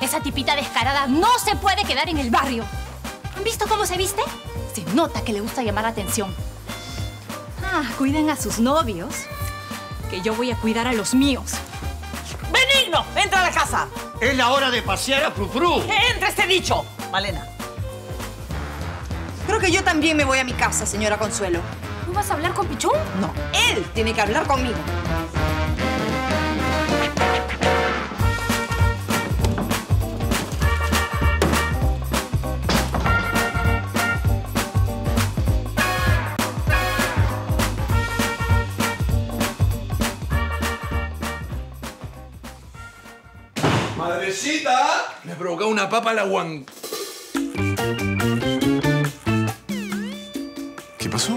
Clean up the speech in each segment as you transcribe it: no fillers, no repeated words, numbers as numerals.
Esa tipita descarada no se puede quedar en el barrio. ¿Han visto cómo se viste? Se nota que le gusta llamar la atención. Cuiden a sus novios, que yo voy a cuidar a los míos. ¡Benigno! ¡Entra a la casa! Es la hora de pasear a Frufru. ¡Que entre este bicho! Malena. Creo que yo también me voy a mi casa, señora Consuelo. ¿No vas a hablar con Pichón? No, él tiene que hablar conmigo. ¡Madrecita! Me ha provocado una papa a la guan... ¿Qué pasó?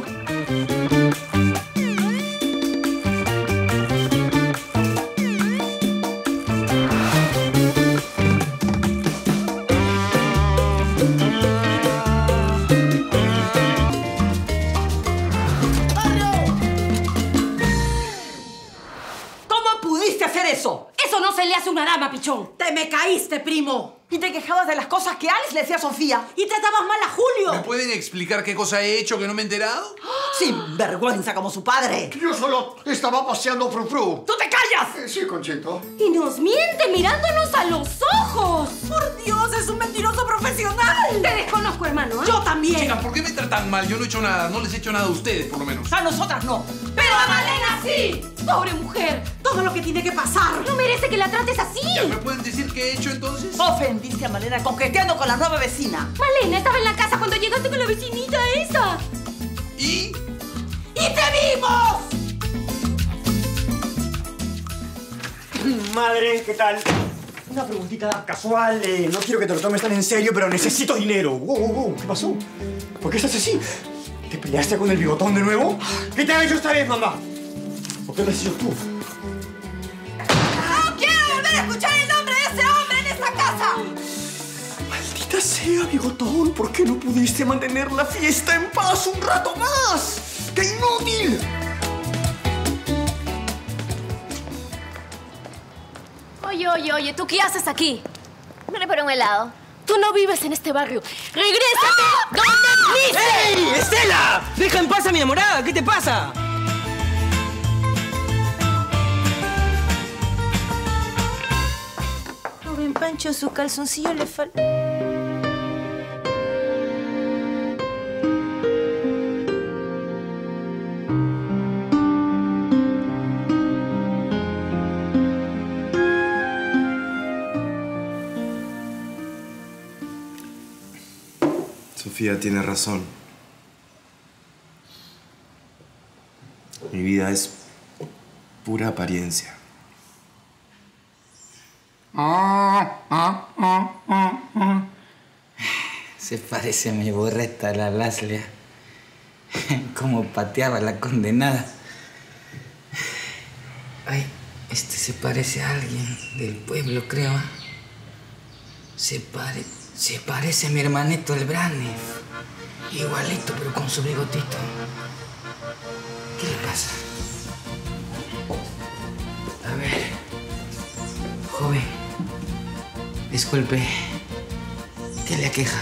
¿Cómo pudiste hacer eso? Eso no se le hace a una dama, Pichón. ¡Te me caíste, primo! Y te quejabas de las cosas que Alice le decía a Sofía. Y tratabas mal a Julio. ¿Me pueden explicar qué cosa he hecho que no me he enterado? Sin vergüenza como su padre. Yo solo estaba paseando a Frufru. ¡Tú te callas! Sí, Conchito. Y nos miente mirándonos a los ojos. ¡Por Dios, es un mentiroso profesional! Te desconozco, hermano, ¿eh? ¡Yo también! Chicas, ¿por qué me tratan mal? Yo no he hecho nada. No les he hecho nada a ustedes, por lo menos. A nosotras no. ¡Pero a Malena sí! ¡Pobre mujer! Todo lo que tiene que pasar. No merece que la trates así. ¿Ya me pueden decir qué he hecho entonces? Ofendiste a Malena coqueteando con la nueva vecina. Malena estaba en la casa cuando llegaste con la vecinita esa. ¿Y? ¡Y te vimos! Madre, ¿qué tal? Una preguntita casual. No quiero que te lo tomes tan en serio, pero necesito dinero. Wow, ¿qué pasó? ¿Por qué estás así? ¿Te peleaste con el bigotón de nuevo? ¿Qué te ha hecho esta vez, mamá? ¿Por qué lo has hecho tú? ¡No quiero volver a escuchar el nombre de ese hombre en esta casa! Maldita sea, bigotón. ¿Por qué no pudiste mantener la fiesta en paz un rato más? ¡Qué inútil! Oye, ¿tú qué haces aquí? Vine por un helado. Tú no vives en este barrio. ¡Regrésate! ¿Dónde viviste? ¡Ey, Estela! ¡Deja en paz a mi enamorada! ¿Qué te pasa? Joven Pancho, su calzoncillo le falta. Sofía tiene razón. Mi vida es pura apariencia. Se parece a mi borreta, la Laslia. Cómo pateaba la condenada. Ay, se parece a alguien del pueblo, creo. Se parece a mi hermanito, el Brane. Igualito, pero con su bigotito. ¿Qué le pasa? A ver. Joven. Disculpe. ¿Qué le aqueja?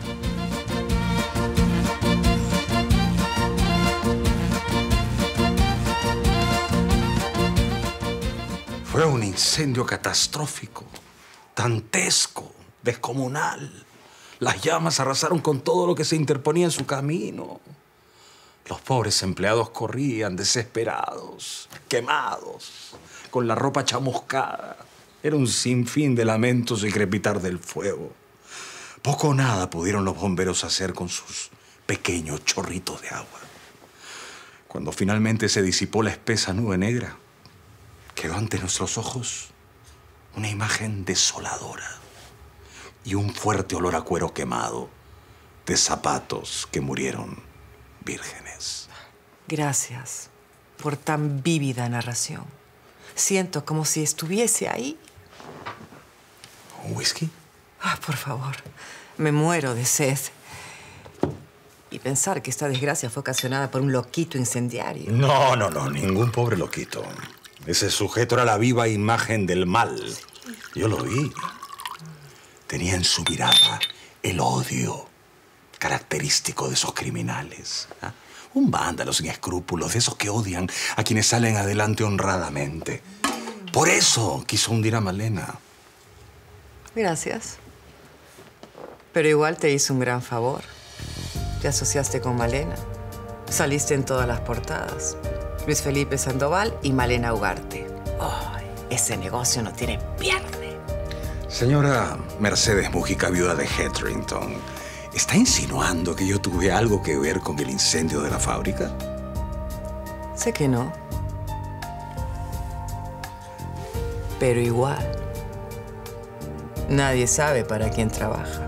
Fue un incendio catastrófico, dantesco, descomunal. Las llamas arrasaron con todo lo que se interponía en su camino. Los pobres empleados corrían desesperados, quemados, con la ropa chamuscada. Era un sinfín de lamentos y crepitar del fuego. Poco o nada pudieron los bomberos hacer con sus pequeños chorritos de agua. Cuando finalmente se disipó la espesa nube negra, quedó ante nuestros ojos una imagen desoladora y un fuerte olor a cuero quemado de zapatos que murieron vírgenes. Gracias por tan vívida narración. Siento como si estuviese ahí. ¿Un whisky? Por favor, me muero de sed. Y pensar que esta desgracia fue ocasionada por un loquito incendiario. No, ningún pobre loquito. Ese sujeto era la viva imagen del mal. Yo lo vi. tenía en su mirada el odio característico de esos criminales. ¿Ah? Un vándalo sin escrúpulos, de esos que odian a quienes salen adelante honradamente. Por eso quiso hundir a Malena. Gracias. Pero igual te hizo un gran favor. Te asociaste con Malena. Saliste en todas las portadas. Luis Felipe Sandoval y Malena Ugarte. Ay, ese negocio no tiene pierde. Señora Mercedes Mujica, viuda de Hetherington, ¿está insinuando que yo tuve algo que ver con el incendio de la fábrica? Sé que no. Pero igual, nadie sabe para quién trabaja.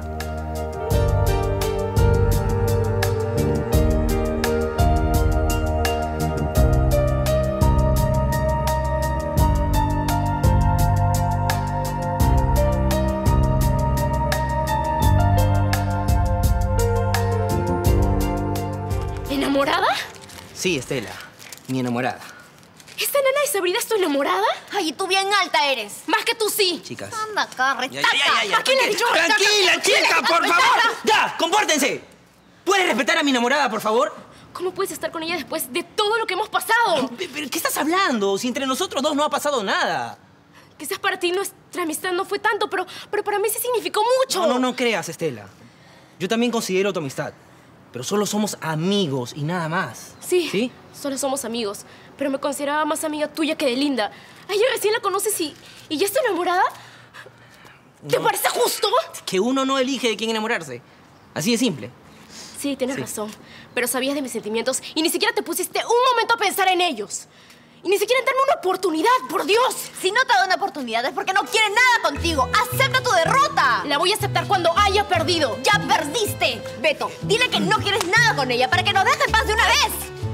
¿Enamorada? Sí, Estela, mi enamorada. ¿Esta nena desabrida es tu enamorada? Ay, tú bien alta eres. Más que tú sí. Chicas. Anda acá, retaca. ¿A quién le he dicho retaca? Tranquila, chica, por favor. ¡Ya, compórtense! ¿Puedes respetar a mi enamorada, por favor? ¿Cómo puedes estar con ella después de todo lo que hemos pasado? ¿Pero qué estás hablando? Si entre nosotros dos no ha pasado nada. Quizás para ti nuestra amistad no fue tanto, pero para mí sí significó mucho. No creas, Estela. Yo también considero tu amistad. Pero solo somos amigos y nada más. Sí, solo somos amigos. Pero me consideraba más amiga tuya que de Linda. A ella recién la conoces y ya está enamorada. ¿Te parece justo? Que uno no elige de quién enamorarse. Así de simple. Sí, tienes razón. Pero sabías de mis sentimientos y ni siquiera te pusiste un momento a pensar en ellos. Y ni siquiera en darme una oportunidad, por Dios. Si no te da una oportunidad es porque no quiere nada contigo. ¡Acepta tu derrota! La voy a aceptar cuando haya perdido. ¡Ya perdiste! Beto, dile que no quieres nada con ella para que nos deje en paz de una vez.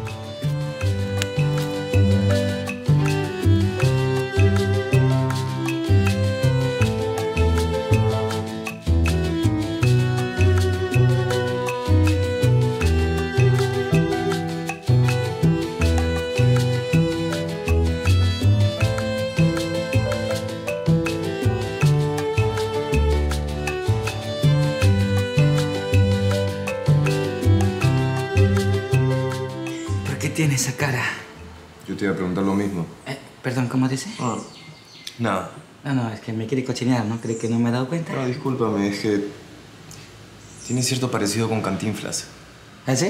Tiene esa cara. Yo te iba a preguntar lo mismo. Perdón, ¿cómo dice? Nada. No, es que me quiere cochinear, ¿no? ¿Cree que no me he dado cuenta? No, discúlpame, es que... tiene cierto parecido con Cantinflas. ¿Ah, sí?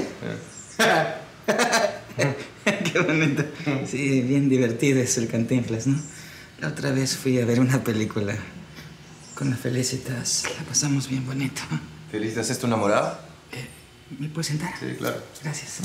Qué bonito. Sí, bien divertido es el Cantinflas, ¿no? La otra vez fui a ver una película con las Felicitas. La pasamos bien bonito. ¿Felicitas es tu enamorada? ¿Me puedes sentar? Sí, claro. Gracias.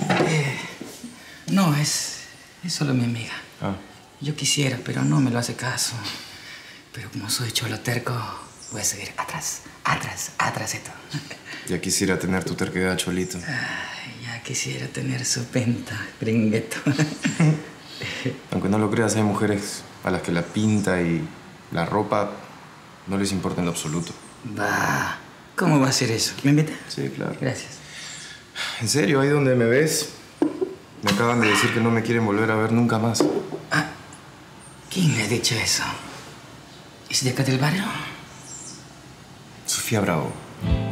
No, es solo mi amiga. Yo quisiera, pero no me lo hace caso. Pero como soy cholo terco, voy a seguir atrás de todo. Ya quisiera tener tu terquedad, Cholito. Ay, ya quisiera tener su penta, gringueto. Aunque no lo creas, hay mujeres a las que la pinta y la ropa no les importa en lo absoluto. Va. ¿Cómo va a ser eso? ¿Me invita? Sí, claro. Gracias. En serio, ahí donde me ves, me acaban de decir que no me quieren volver a ver nunca más. ¿Quién le ha dicho eso? ¿Es de acá del barrio? Sofía Bravo.